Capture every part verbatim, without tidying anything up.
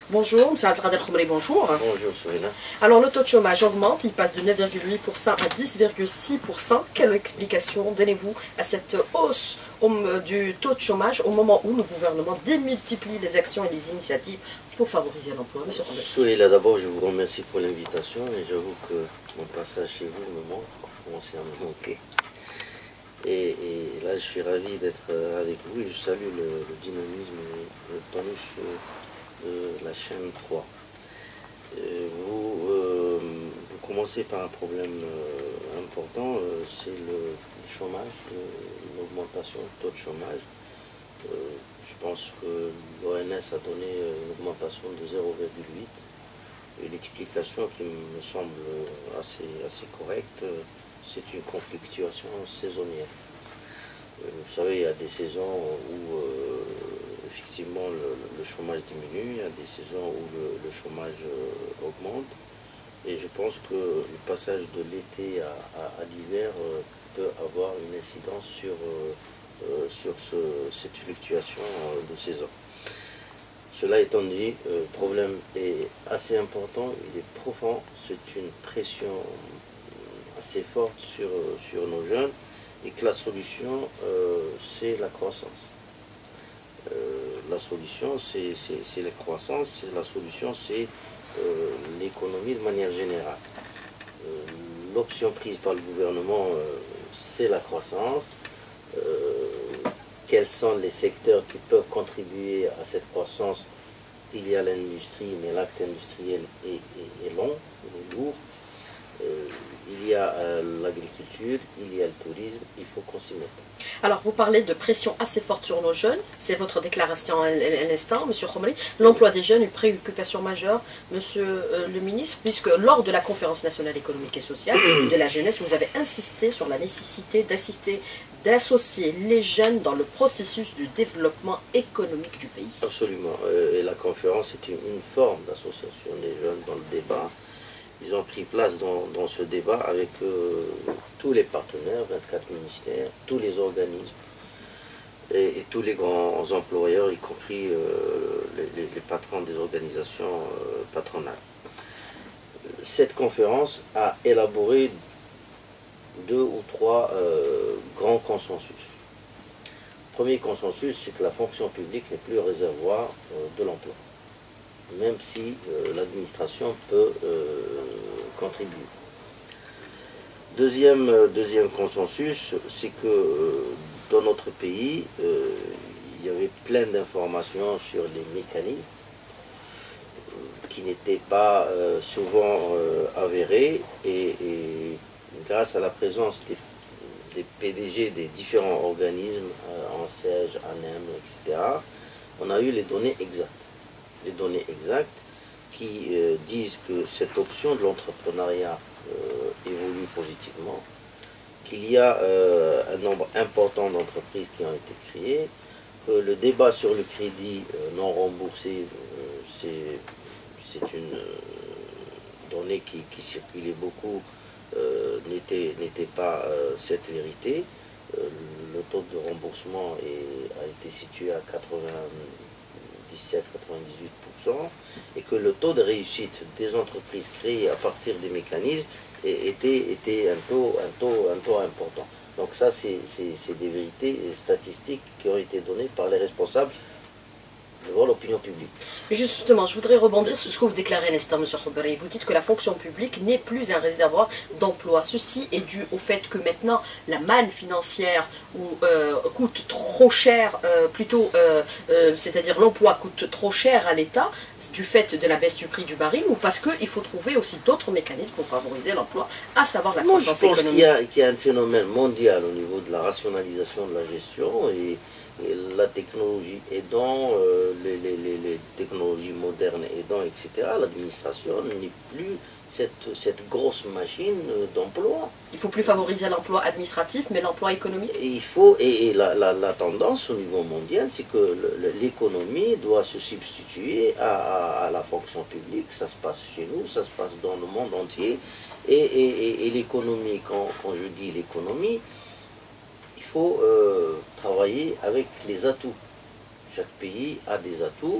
Bonjour, M. Abdelkader Khoumri, bonjour. Bonjour, Souhina. Alors, le taux de chômage augmente, il passe de neuf virgule huit pour cent à dix virgule six pour cent. Quelle explication donnez-vous à cette hausse du taux de chômage au moment où le gouvernement démultiplie les actions et les initiatives pour favoriser l'emploi, M. Khoumri? Souhina, d'abord, je vous remercie pour l'invitation et j'avoue que mon passage chez vous me manque, je commence à me manquer. Et, et là, je suis ravi d'être avec vous et je salue le, le dynamisme et le tonus de la chaîne trois. Euh, vous, euh, vous commencez par un problème euh, important, euh, c'est le, le chômage, l'augmentation du taux de chômage. Euh, je pense que l'O M S a donné une augmentation de zéro virgule huit et l'explication qui me semble assez, assez correcte, c'est une conflictuation saisonnière. Euh, vous savez, il y a des saisons où euh, effectivement le, le chômage diminue, il y a des saisons où le, le chômage euh, augmente, et je pense que le passage de l'été à, à, à l'hiver euh, peut avoir une incidence sur, euh, euh, sur ce, cette fluctuation euh, de saison. Cela étant dit, euh, le problème est assez important, il est profond, c'est une pression assez forte sur, sur nos jeunes, et que la solution, euh, c'est la croissance. Euh, la solution, c'est la croissance, la solution, c'est euh, l'économie de manière générale. Euh, L'option prise par le gouvernement, euh, c'est la croissance. Euh, quels sont les secteurs qui peuvent contribuer à cette croissance? Il y a l'industrie, mais l'acte industriel est, est, est long, il est lourd. Euh, il y a euh, l'agriculture, il y a le tourisme, il faut qu'on s'y mette. Alors, vous parlez de pression assez forte sur nos jeunes, c'est votre déclaration à l'instant, M. Khoumri. L'emploi des jeunes est une préoccupation majeure, M. Euh, le ministre, puisque lors de la conférence nationale économique et sociale de la jeunesse, vous avez insisté sur la nécessité d'assister, d'associer les jeunes dans le processus du développement économique du pays. Absolument, euh, et la conférence est une, une forme d'association des jeunes dans le débat. Ils ont pris place dans, dans ce débat avec euh, tous les partenaires, vingt-quatre ministères, tous les organismes et, et tous les grands employeurs, y compris euh, les, les, les patrons des organisations euh, patronales. Cette conférence a élaboré deux ou trois euh, grands consensus. Le premier consensus, c'est que la fonction publique n'est plus réservoir euh, de l'emploi, même si euh, l'administration peut euh, contribuer. Deuxième, euh, deuxième consensus, c'est que euh, dans notre pays, euh, il y avait plein d'informations sur les mécanismes euh, qui n'étaient pas euh, souvent euh, avérés, et, et grâce à la présence des, des P D G des différents organismes, euh, ANSEJ, ANEM, et cetera, on a eu les données exactes. Les données exactes qui euh, disent que cette option de l'entrepreneuriat euh, évolue positivement, qu'il y a euh, un nombre important d'entreprises qui ont été créées, que le débat sur le crédit euh, non remboursé, euh, c'est une euh, donnée qui, qui circulait beaucoup, euh, n'était pas euh, cette vérité. Euh, le taux de remboursement est, a été situé à quatre-vingt-dix-sept à quatre-vingt-dix-huit pour cent, et que le taux de réussite des entreprises créées à partir des mécanismes était, était un, taux, un, taux, un taux important. Donc ça, c'est des vérités statistiques qui ont été données par les responsables devant l'opinion publique. Mais justement, je voudrais rebondir sur ce que vous déclarez à l'instant, M. Khoumri. Vous dites que la fonction publique n'est plus un réservoir d'emploi. Ceci est dû au fait que maintenant, la manne financière ou, euh, coûte trop cher, euh, plutôt, euh, euh, c'est-à-dire l'emploi coûte trop cher à l'État, du fait de la baisse du prix du baril, ou parce qu'il faut trouver aussi d'autres mécanismes pour favoriser l'emploi, à savoir la croissance économique. Je pense qu'il y a, qu'il y a un phénomène mondial au niveau de la rationalisation de la gestion, et Et la technologie aidant, euh, les, les, les technologies modernes aidant, et cetera, l'administration n'est plus cette, cette grosse machine d'emploi. Il ne faut plus favoriser l'emploi administratif, mais l'emploi économique. Et il faut, et, et la, la, la tendance au niveau mondial, c'est que l'économie doit se substituer à, à, à la fonction publique. Ça se passe chez nous, ça se passe dans le monde entier. Et, et, et, et l'économie, quand, quand je dis l'économie, il faut euh, travailler avec les atouts. Chaque pays a des atouts,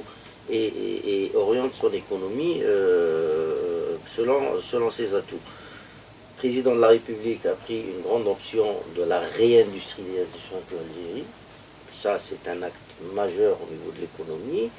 et, et, et oriente son économie euh, selon, selon ses atouts. Le président de la République a pris une grande option de la réindustrialisation de l'Algérie. Ça, c'est un acte majeur au niveau de l'économie.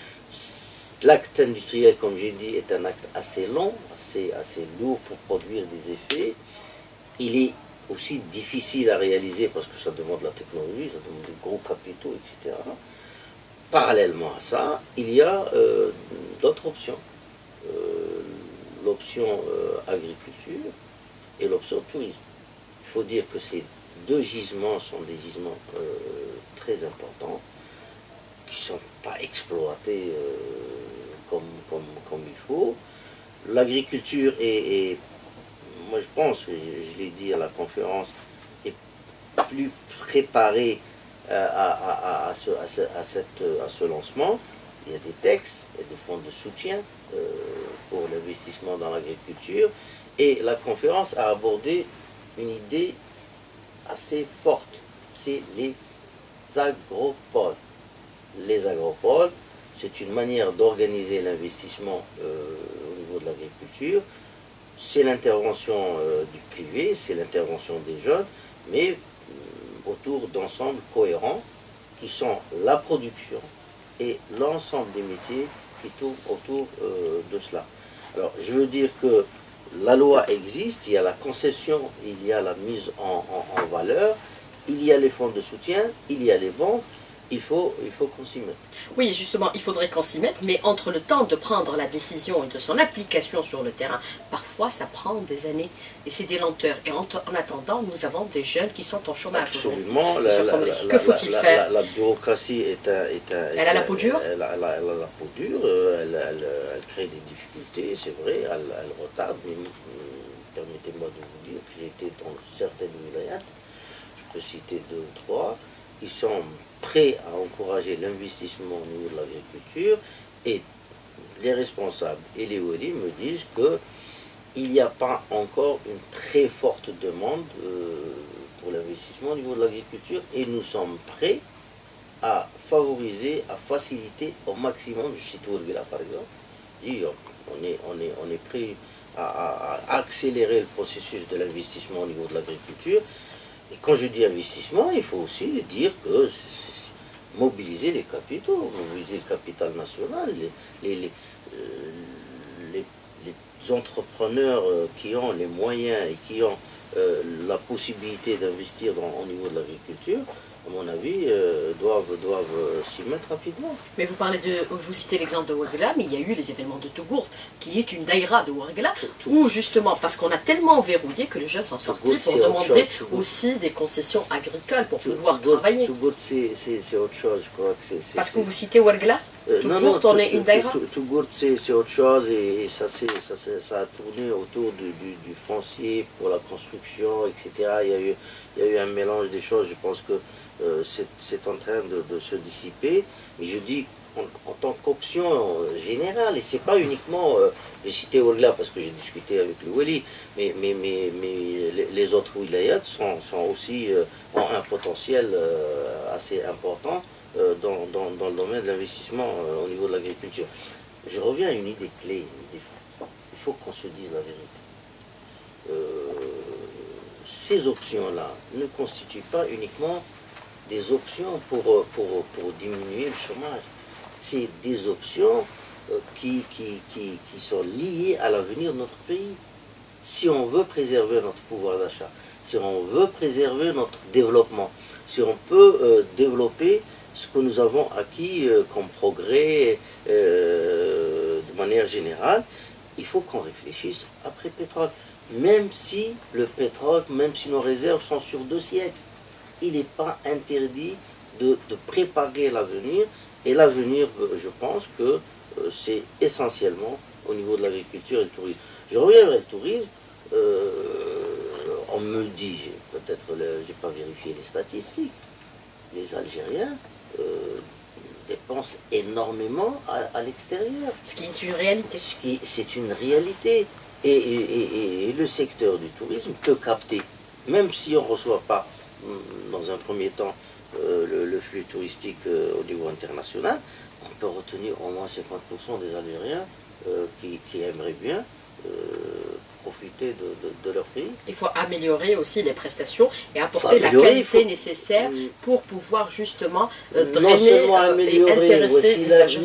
L'acte industriel, comme j'ai dit, est un acte assez long, assez, assez lourd pour produire des effets. Il est aussi difficile à réaliser parce que ça demande de la technologie, ça demande de gros capitaux, et cetera. Parallèlement à ça, il y a euh, d'autres options. Euh, l'option euh, agriculture et l'option tourisme. Il faut dire que ces deux gisements sont des gisements euh, très importants, qui ne sont pas exploités euh, comme, comme, comme il faut. L'agriculture est, est, moi je pense, je, je l'ai dit à la conférence, est plus préparée euh, à, à, à, ce, à, ce, à, cette, à ce lancement. Il y a des textes, il y a des fonds de soutien euh, pour l'investissement dans l'agriculture. Et la conférence a abordé une idée assez forte, c'est les agropoles. Les agropoles, c'est une manière d'organiser l'investissement euh, au niveau de l'agriculture. C'est l'intervention euh, du privé, c'est l'intervention des jeunes, mais euh, autour d'ensembles cohérents qui sont la production et l'ensemble des métiers qui tournent autour euh, de cela. Alors, je veux dire que la loi existe, il y a la concession, il y a la mise en, en, en valeur, il y a les fonds de soutien, il y a les banques, il faut, il faut qu'on s'y mette. Oui, justement, il faudrait qu'on s'y mette, mais entre le temps de prendre la décision et de son application sur le terrain, parfois ça prend des années et c'est des lenteurs. Et en, en attendant, nous avons des jeunes qui sont en chômage. Absolument. La, la, la, que faut-il la, faire la, la bureaucratie est un... Est un elle a la peau dure Elle a, elle a, elle a la peau dure, elle, elle, elle crée des difficultés, c'est vrai, elle, elle retarde, mais permettez-moi de vous dire que j'ai été dans certaines wilayats, je peux citer deux ou trois, qui sont prêts à encourager l'investissement au niveau de l'agriculture, et les responsables et les ouélis me disent qu'il n'y a pas encore une très forte demande euh, pour l'investissement au niveau de l'agriculture, et nous sommes prêts à favoriser, à faciliter au maximum, je cite Ouerguela par exemple, et on est, on est, on est prêt à, à, à accélérer le processus de l'investissement au niveau de l'agriculture. Et quand je dis investissement, il faut aussi dire que mobiliser les capitaux, mobiliser le capital national, les, les, les, les, les entrepreneurs qui ont les moyens et qui ont euh, la possibilité d'investir au niveau de l'agriculture, à mon avis, euh, doivent, doivent euh, s'y mettre rapidement. Mais vous parlez de, vous citez l'exemple de Ouerguela, mais il y a eu les événements de Tougourde, qui est une daïra de Ouerguela, où justement, parce qu'on a tellement verrouillé que les jeunes sont sortis pour demander aussi des concessions agricoles pour pouvoir travailler. Tougourde, c'est autre chose, je crois que c'est... Parce que vous citez Ouerguela, euh, Tougourde, on est une daïra. Tougourde, c'est autre chose, et, et ça, ça, ça a tourné autour du, du, du foncier pour la construction, et cetera. Il y a eu, il y a eu un mélange des choses, je pense que Euh, c'est en train de, de se dissiper, mais je dis en, en tant qu'option générale, et c'est pas uniquement, euh, j'ai cité Ouerguela parce que j'ai discuté avec le Weli, mais, mais, mais, mais les, les autres wilayats sont, sont aussi, euh, ont un potentiel euh, assez important euh, dans, dans, dans le domaine de l'investissement euh, au niveau de l'agriculture. Je reviens à une idée clé, une idée forte. Il faut qu'on se dise la vérité. Euh, ces options-là ne constituent pas uniquement des options pour, pour, pour diminuer le chômage. C'est des options euh, qui, qui, qui, qui sont liées à l'avenir de notre pays. Si on veut préserver notre pouvoir d'achat, si on veut préserver notre développement, si on peut euh, développer ce que nous avons acquis euh, comme progrès euh, de manière générale, il faut qu'on réfléchisse après pétrole. Même si le pétrole, même si nos réserves sont sur deux siècles, il n'est pas interdit de, de préparer l'avenir, et l'avenir, je pense que euh, c'est essentiellement au niveau de l'agriculture et le tourisme. Je reviens vers le tourisme, euh, on me dit, peut-être je n'ai pas vérifié les statistiques, les Algériens euh, dépensent énormément à, à l'extérieur. Ce qui est une réalité. C'est une réalité, et, et, et, et le secteur du tourisme peut capter, même si on ne reçoit pas dans un premier temps euh, le, le, le flux touristique euh, au niveau international, on peut retenir au moins cinquante pour cent des Algériens euh, qui, qui aimeraient bien euh, profiter de, de, de leur pays. Il faut améliorer aussi les prestations et apporter la qualité faut... nécessaire pour pouvoir justement euh, drainer euh, et intéresser les agents.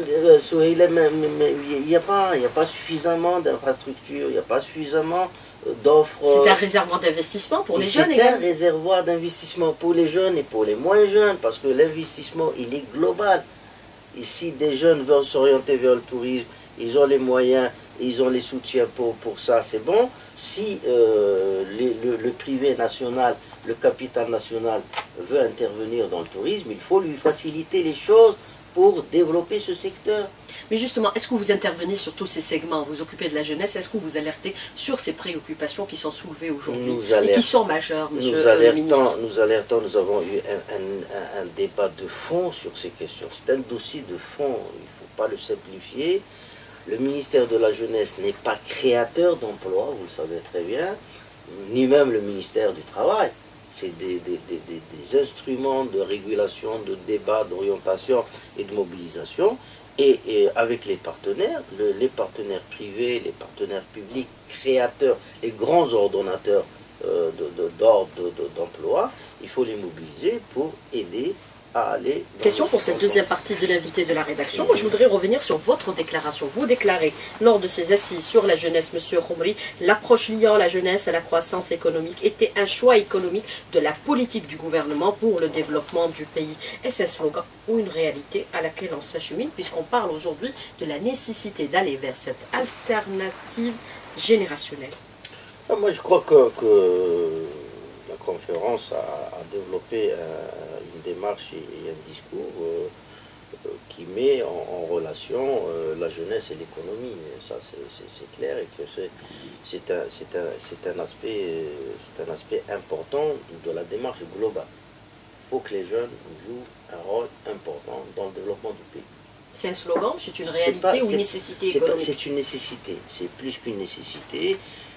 Il n'y a, a pas suffisamment d'infrastructures, il n'y a pas suffisamment d'offres. C'est un réservoir d'investissement pour les jeunes également. C'est un réservoir d'investissement pour les jeunes et pour les moins jeunes, parce que l'investissement, il est global. Et si des jeunes veulent s'orienter vers le tourisme, ils ont les moyens, ils ont les soutiens pour, pour ça, c'est bon. Si euh, les, le, le privé national, le capital national veut intervenir dans le tourisme, il faut lui faciliter les choses pour développer ce secteur. Mais justement, est-ce que vous intervenez sur tous ces segments, vous occupez de la jeunesse, est-ce que vous alertez sur ces préoccupations qui sont soulevées aujourd'hui et qui sont majeures, monsieur nous alertons, le ministre? Nous alertons, nous avons eu un, un, un débat de fond sur ces questions. C'est un dossier de fond, il ne faut pas le simplifier. Le ministère de la Jeunesse n'est pas créateur d'emplois, vous le savez très bien, ni même le ministère du Travail. C'est des, des, des, des, des instruments de régulation, de débat, d'orientation et de mobilisation. Et, et avec les partenaires, le, les partenaires privés, les partenaires publics, créateurs, les grands ordonnateurs euh, d'ordre d'emploi, il faut les mobiliser pour aider à aller... Question pour cette deuxième partie de l'invité de la rédaction. Moi, je voudrais revenir sur votre déclaration. Vous déclarez, lors de ces assises sur la jeunesse, monsieur Khomery, l'approche liant la jeunesse à la croissance économique était un choix économique de la politique du gouvernement pour le développement du pays. Est-ce un slogan ou une réalité à laquelle on s'achemine, puisqu'on parle aujourd'hui de la nécessité d'aller vers cette alternative générationnelle? Moi, je crois que, que la conférence a, a développé un, une démarche et un discours euh, euh, qui met en, en relation euh, la jeunesse et l'économie. Ça, c'est clair, et que c'est un, c'est un, c'est un aspect, c'est un aspect important de la démarche globale. Il faut que les jeunes jouent un rôle important dans le développement du pays. C'est un slogan, c'est une réalité pas, ou une nécessité économique? C'est une nécessité, c'est plus qu'une nécessité.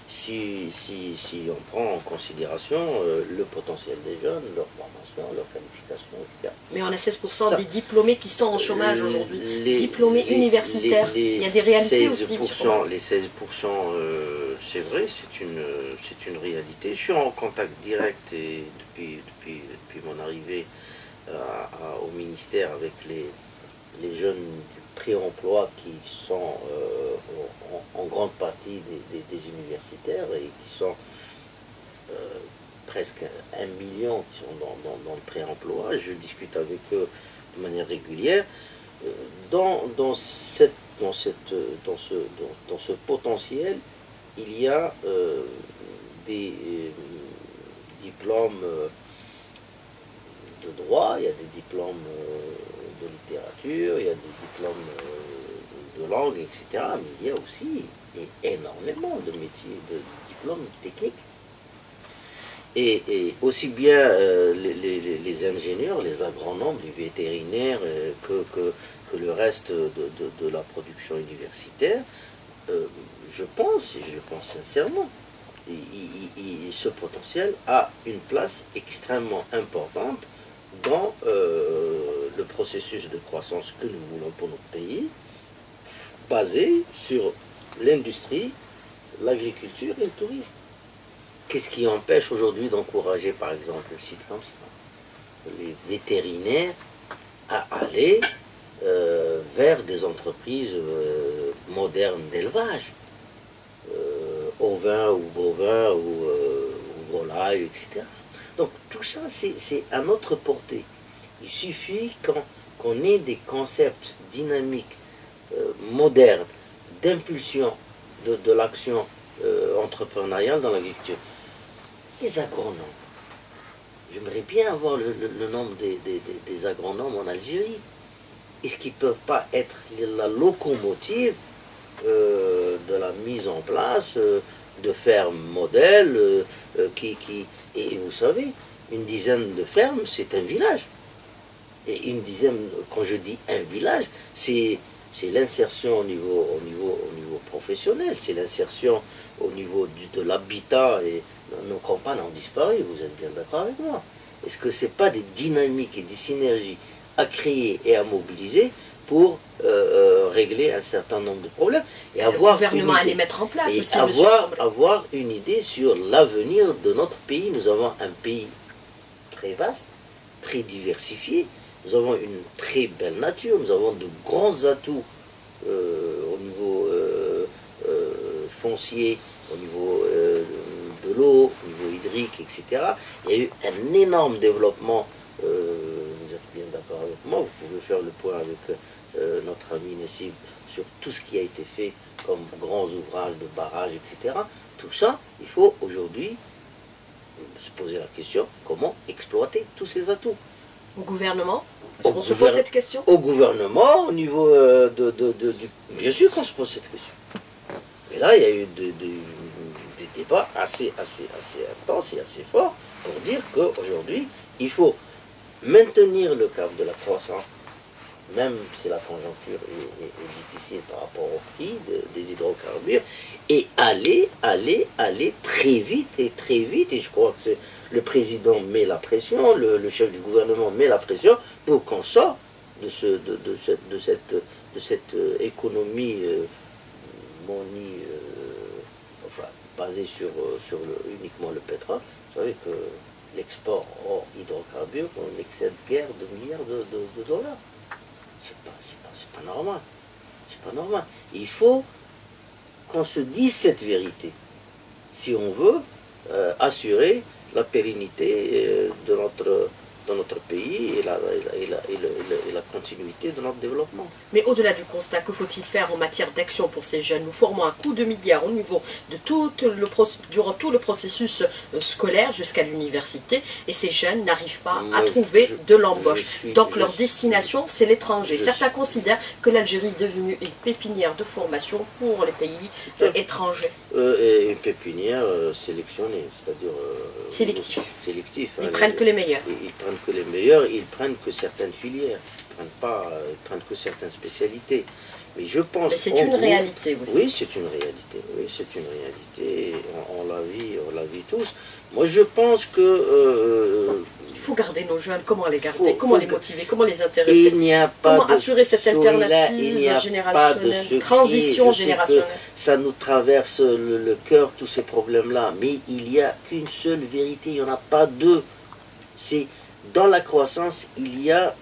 Si, si, si on prend en considération euh, le potentiel des jeunes, leur formation, leur qualification, et cetera. Mais on a seize pour cent Ça, des diplômés qui sont en chômage aujourd'hui, diplômés les, universitaires. Les, les, Il y a des réalités aussi. Les seize pour cent, euh, c'est vrai, c'est une, une réalité. Je suis en contact direct et depuis, depuis, depuis mon arrivée à, à, au ministère avec les, les jeunes du pré-emploi qui sont euh, en, en grande partie des, des, des universitaires et qui sont euh, presque un million qui sont dans, dans, dans le pré-emploi. Je discute avec eux de manière régulière. Dans, dans, cette, dans, cette, dans, ce, dans, dans ce potentiel, il y a euh, des euh, diplômes de droit, il y a des diplômes euh, de littérature, il y a des diplômes euh, de, de langue, et cetera. Mais il y a aussi énormément de métiers, de diplômes techniques. Et, et aussi bien euh, les, les, les ingénieurs, les agronomes, les vétérinaires euh, que, que, que le reste de, de, de la production universitaire, euh, je pense, et je le pense sincèrement, il, il, il, ce potentiel a une place extrêmement importante dans euh, le processus de croissance que nous voulons pour notre pays, basé sur l'industrie, l'agriculture et le tourisme. Qu'est-ce qui empêche aujourd'hui d'encourager, par exemple, le site comme ça, les vétérinaires à aller euh, vers des entreprises euh, modernes d'élevage, euh, ovins ou bovins ou, euh, ou volailles, et cetera. Donc tout ça, c'est à notre portée. Il suffit qu'on ait des concepts dynamiques, euh, modernes, d'impulsion de, de l'action euh, entrepreneuriale dans l'agriculture. Les agronomes. J'aimerais bien avoir le, le, le nombre des, des, des agronomes en Algérie. Est-ce qu'ils ne peuvent pas être la locomotive euh, de la mise en place euh, de fermes modèles euh, euh, qui, qui... Et vous savez, une dizaine de fermes, c'est un village. Et une dizaine, quand je dis un village, c'est l'insertion au niveau, au, niveau, au niveau professionnel, c'est l'insertion au niveau du, de l'habitat, et nos campagnes ont disparu, vous êtes bien d'accord avec moi. est-ce que ce n'est pas des dynamiques et des synergies à créer et à mobiliser pour euh, euh, régler un certain nombre de problèmes et Le avoir gouvernement une allait idée, mettre en place et aussi, avoir, monsieur. avoir une idée sur l'avenir de notre pays. Nous avons un pays très vaste, très diversifié, nous avons une très belle nature, nous avons de grands atouts euh, au niveau euh, euh, foncier, au niveau euh, de l'eau, au niveau hydrique, et cetera. Il y a eu un énorme développement, euh, vous êtes bien d'accord avec moi, vous pouvez faire le point avec euh, notre ami Nassib sur tout ce qui a été fait comme grands ouvrages de barrages, et cetera. Tout ça, il faut aujourd'hui se poser la question, comment exploiter tous ces atouts. Au gouvernement, est-ce Au qu'on se pose gouver- cette question? Au gouvernement, au niveau euh, de, de, de- du... Bien sûr qu'on se pose cette question. Et là, il y a eu de- de- des débats assez, assez, assez intenses et assez forts pour dire qu'aujourd'hui, il faut maintenir le cap de la croissance, même si la conjoncture est, est- est difficile par rapport au prix de- des hydrocarbures, et aller, aller, aller très vite et très vite. Et je crois que c'est- le président met la pression, le, le chef du gouvernement met la pression pour qu'on sorte de, ce, de, de cette, de cette, de cette euh, économie euh, moni, euh, enfin, basée sur, euh, sur le, uniquement le pétrole. Vous savez que l'export hors hydrocarbures, on excède guère de milliards de, de, de dollars. C'est pas, c'est pas, c'est pas normal. C'est pas normal. Il faut qu'on se dise cette vérité si on veut euh, assurer la pérennité euh, de notre, de notre pays et la, et, la, et, la, et, la, et la continuité de notre développement. Mais au-delà du constat, que faut-il faire en matière d'action pour ces jeunes? Nous formons un coup de milliards au niveau de tout le, durant tout le processus scolaire jusqu'à l'université, et ces jeunes n'arrivent pas Moi, à trouver je, de l'embauche. suis, Donc je, leur destination, c'est l'étranger. Certains suis, considèrent que l'Algérie est devenue une pépinière de formation pour les pays euh, étrangers. Euh, et une pépinière euh, sélectionnée, c'est-à-dire... Euh, Sélectif. Sélectif. Ils hein, prennent les, que les meilleurs. Ils, ils prennent que les meilleurs, ils prennent que certaines filières, ils prennent pas, ils prennent que certaines spécialités. Mais je pense... Mais c'est une gros, réalité aussi. Oui, c'est une réalité. Oui, c'est une réalité. On, on la vit, on la vit tous. Moi, je pense que... Euh, il faut garder nos jeunes. Comment les garder? faut, Comment faut les motiver? Comment les intéresser? Il n'y a pas Comment de assurer cette alternative générationnelle, transition générationnelle? Ça nous traverse le, le cœur, tous ces problèmes-là. Mais il n'y a qu'une seule vérité, il n'y en a pas deux. C'est dans la croissance, il y a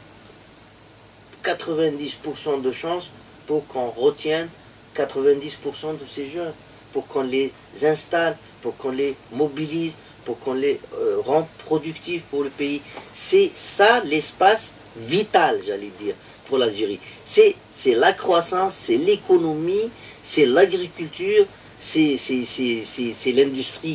quatre-vingt-dix pour cent de chances pour qu'on retienne quatre-vingt-dix pour cent de ces jeunes, pour qu'on les installe, pour qu'on les mobilise, pour qu'on les euh, rende productifs pour le pays. C'est ça l'espace vital, j'allais dire, pour l'Algérie. C'est la croissance, c'est l'économie, c'est l'agriculture, c'est l'industrie.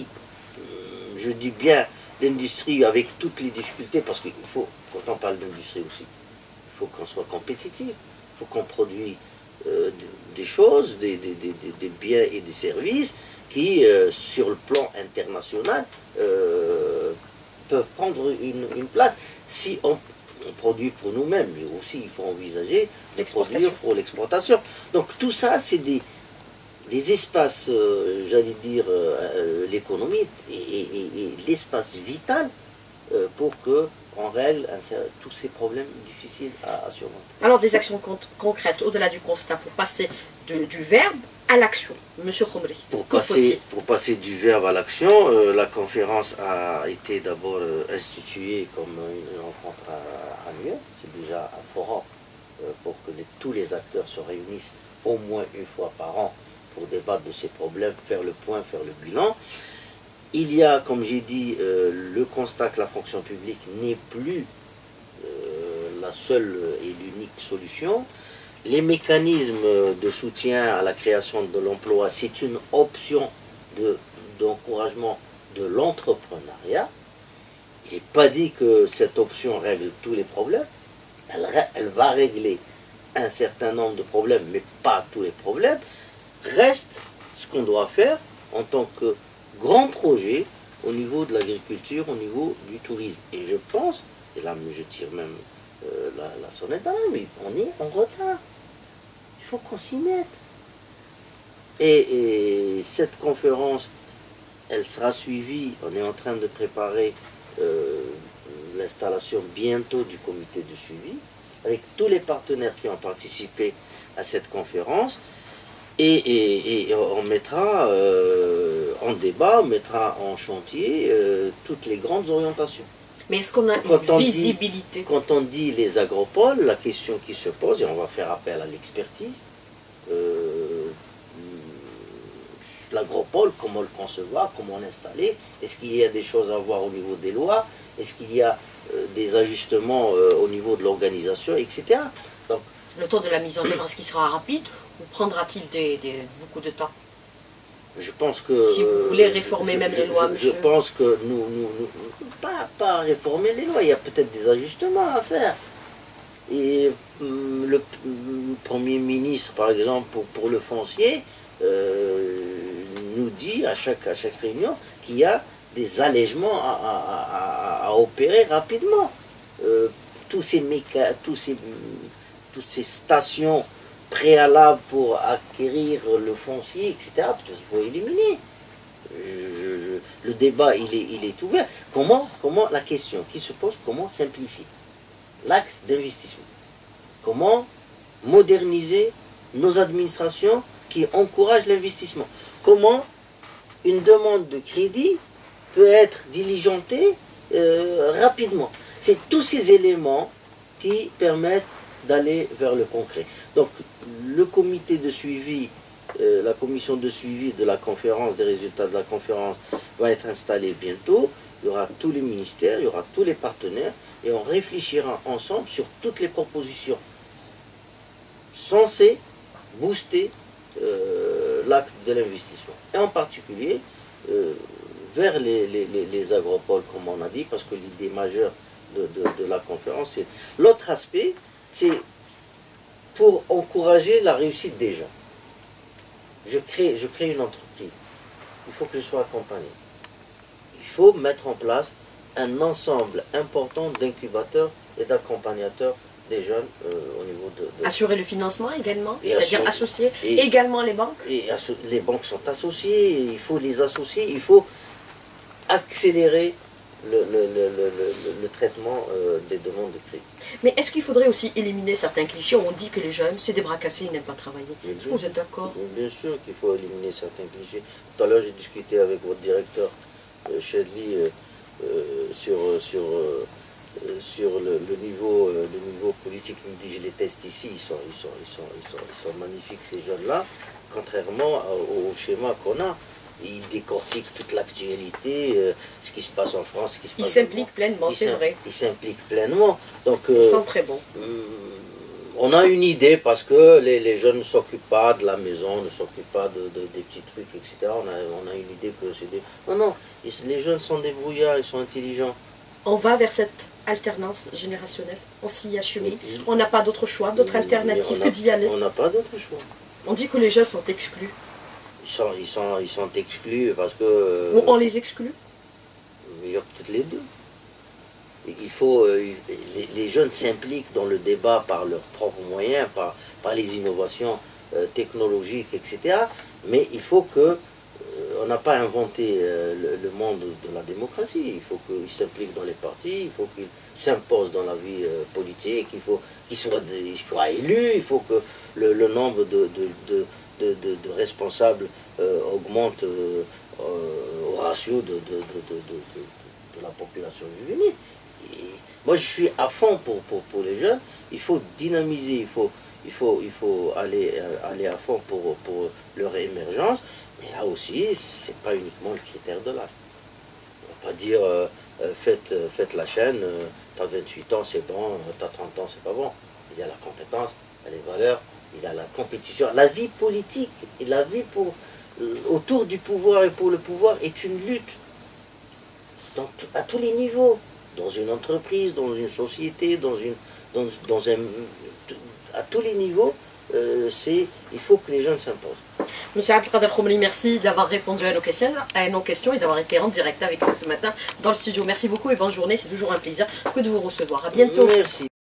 Je dis bien l'industrie avec toutes les difficultés, parce qu'il faut, quand on parle d'industrie aussi, il faut qu'on soit compétitif, il faut qu'on produise euh, des choses, des, des, des, des biens et des services qui, euh, sur le plan international, euh, peuvent prendre une, une place. Si on, on produit pour nous-mêmes, mais aussi il faut envisager de produire pour l'exportation. Donc tout ça, c'est des, des espaces, euh, j'allais dire, euh, l'économie et, et, et l'espace vital euh, pour que on règle tous ces problèmes difficiles à, à surmonter. Alors des actions con concrètes, au-delà du constat, pour passer de, du verbe à l'action. Monsieur Khomri, pour que passer, pour passer du verbe à l'action, euh, la conférence a été d'abord euh, instituée comme une rencontre annuelle. C'est déjà un forum euh, pour que les, tous les acteurs se réunissent au moins une fois par an pour débattre de ces problèmes, faire le point, faire le bilan. Il y a, comme j'ai dit, euh, le constat que la fonction publique n'est plus euh, la seule et l'unique solution. Les mécanismes de soutien à la création de l'emploi, c'est une option d'encouragement de, de l'entrepreneuriat. Il n'est pas dit que cette option règle tous les problèmes. Elle, elle va régler un certain nombre de problèmes, mais pas tous les problèmes. Reste ce qu'on doit faire en tant que grand projet au niveau de l'agriculture, au niveau du tourisme. Et je pense, et là je tire même euh, la, la sonnette d'alarme, mais on est en retard. Il faut qu'on s'y mette. Et, et cette conférence, elle sera suivie, on est en train de préparer euh, l'installation bientôt du comité de suivi, avec tous les partenaires qui ont participé à cette conférence, et, et, et on mettra euh, en débat, on mettra en chantier euh, toutes les grandes orientations. Mais est-ce qu'on a Quand une on visibilité? dit, Quand on dit les agropoles, la question qui se pose, et on va faire appel à l'expertise, euh, l'agropole, comment le concevoir, comment l'installer, est-ce qu'il y a des choses à voir au niveau des lois, est-ce qu'il y a euh, des ajustements euh, au niveau de l'organisation, et cetera. Donc, le temps de la mise en œuvre, est-ce qu'il sera rapide ou prendra-t-il des, des, beaucoup de temps? Je pense que... Si vous voulez réformer je, même je, les lois, je, monsieur. Je pense que nous... nous, nous pas, pas réformer les lois, il y a peut-être des ajustements à faire. Et hum, le hum, Premier ministre, par exemple, pour, pour le foncier, euh, nous dit à chaque, à chaque réunion qu'il y a des allègements à, à, à, à opérer rapidement. Euh, tous ces méca, tous ces, toutes ces stations préalables pour acquérir le foncier, et cetera, parce qu'il faut éliminer. Je, je, le débat, il est, il est ouvert. Comment, comment, la question qui se pose, comment simplifier l'axe d'investissement? Comment moderniser nos administrations qui encouragent l'investissement? Comment une demande de crédit peut être diligentée euh, rapidement? C'est tous ces éléments qui permettent d'aller vers le concret. Donc, le comité de suivi, euh, la commission de suivi de la conférence, des résultats de la conférence, va être installée bientôt. Il y aura tous les ministères, il y aura tous les partenaires, et on réfléchira ensemble sur toutes les propositions censées booster euh, l'acte de l'investissement. Et en particulier, euh, vers les, les, les, les agropoles, comme on a dit, parce que l'idée majeure de, de, de la conférence, c'est... L'autre aspect, c'est pour encourager la réussite des gens. Je crée, je crée une entreprise. Il faut que je sois accompagné. Il faut mettre en place un ensemble important d'incubateurs et d'accompagnateurs des jeunes euh, au niveau de, de... Assurer le financement également, c'est-à-dire associer et, également les banques. Et les banques sont associées, il faut les associer, il faut accélérer le, le, le, le, le, le traitement euh, des demandes de crédit. Mais est-ce qu'il faudrait aussi éliminer certains clichés où on dit que les jeunes, c'est des bras cassés, ils n'aiment pas travailler? Est-ce que vous êtes d'accord? Bien sûr qu'il faut éliminer certains clichés. Tout à l'heure, j'ai discuté avec votre directeur, euh, Chedli, euh, euh, sur, sur, euh, sur le, le, niveau, euh, le niveau politique. Il me dit, je les teste ici, ils sont, ils sont, ils sont, ils sont, ils sont magnifiques ces jeunes-là, contrairement au, au schéma qu'on a. Ils décortiquent toute l'actualité, euh, ce qui se passe en France, ce qui se passe. Ils s'impliquent pleinement, c'est vrai. Ils s'impliquent pleinement. Donc, euh, ils sont très bons. Euh, on a une idée parce que les, les jeunes ne s'occupent pas de la maison, ne s'occupent pas de, de, des petits trucs, et cetera. On a, on a une idée que c'est des... Non, non, ils, les jeunes sont débrouillards, ils sont intelligents. On va vers cette alternance générationnelle. On s'y achemine. On n'a pas d'autre choix, d'autre alternative que d'y aller. On n'a pas d'autre choix. On dit que les jeunes sont exclus. Ils sont, ils, sont, ils sont exclus parce que... Euh, Ou on les exclut? Il y a peut-être les deux. Il faut, euh, les, les jeunes s'impliquent dans le débat par leurs propres moyens, par, par les innovations euh, technologiques, et cetera. Mais il faut que... Euh, on n'a pas inventé euh, le, le monde de la démocratie. Il faut qu'ils s'impliquent dans les partis, il faut qu'ils s'imposent dans la vie euh, politique, il faut qu'ils soient, soient élus, il faut que le, le nombre de... de, de De, de, de responsables euh, augmente euh, euh, au ratio de, de, de, de, de, de, de la population juvénile. Et moi, je suis à fond pour, pour, pour les jeunes. Il faut dynamiser, il faut, il faut, il faut aller, aller à fond pour, pour leur émergence. Mais là aussi, ce n'est pas uniquement le critère de l'âge. On ne va pas dire euh, faites, faites la chaîne, euh, tu as vingt-huit ans, c'est bon, tu as trente ans, c'est pas bon. Il y a la compétence, il y a les valeurs. Il y a la compétition. La vie politique et la vie pour, euh, autour du pouvoir et pour le pouvoir est une lutte dans, à tous les niveaux. Dans une entreprise, dans une société, dans une, dans, dans un, à tous les niveaux, euh, c'est, il faut que les jeunes s'imposent. Monsieur Abdelkader Khoumeli, merci d'avoir répondu à nos questions, à nos questions et d'avoir été en direct avec nous ce matin dans le studio. Merci beaucoup et bonne journée. C'est toujours un plaisir que de vous recevoir. À bientôt. Merci.